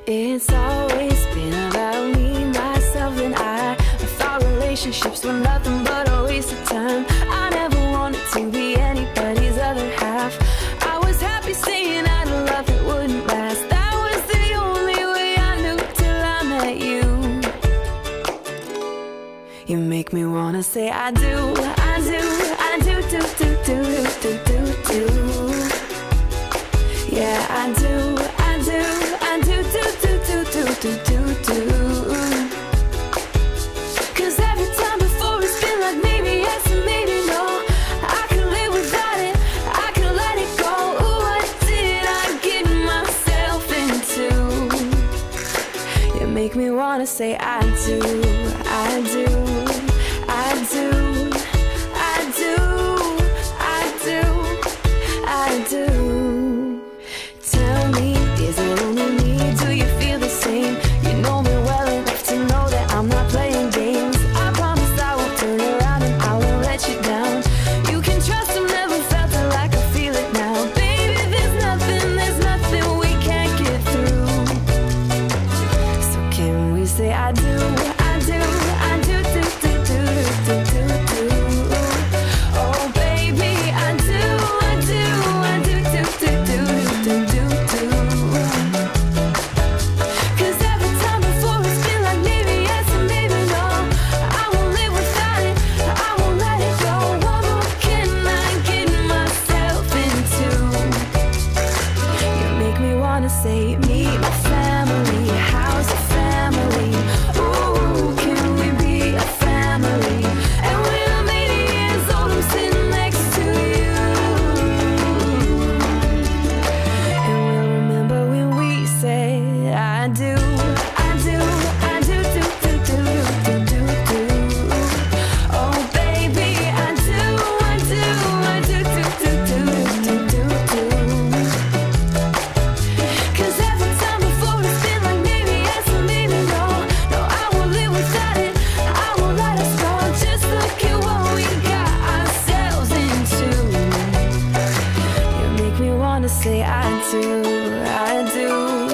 It's always been about me, myself, and I thought relationships were nothing but a waste of time. I never wanted to be anybody's other half. I was happy saying I'd love that wouldn't last. That was the only way I knew till I met you. You make me wanna say I do, I do, I do, do, do, do, do, do, do. Yeah, I do, I do, I do, do, do, do, do, do, do. 'Cause every time before it's been like maybe yes and maybe no. I can live without it, I can let it go. Ooh, what did I get myself into? You make me wanna say I do, I do, I do, I do, I do, I do. Tell me, is it only me? Do you feel the same? You know me well enough to know that I'm not playing games. I promise I won't turn around and I won't let you down. You can trust I've never felt it like I feel it now. Baby, there's nothing we can't get through. So can we say I do, I do, I do, do, do, do, do, do, do. Oh baby, I do, I do, I do, do, do, do, do, do, do. 'Cause every time before it's been like maybe yes and maybe no. I won't live without it, I won't let it go. What more can I get myself into? You make me wanna say meet my family, how's the family? Ooh, can we be a family? And when I'm 80 years old, I'm sitting next to you. And we'll remember when we said I do, I do, I do, do, do, do, do, do, do. Oh baby, I do, I do, I do, do, do, do, do, do, do. 'Cause every time before it's been like maybe yes and maybe no. No, I won't live without it, I won't let us go. Just look at what we got ourselves into. You make me wanna say I do, I do.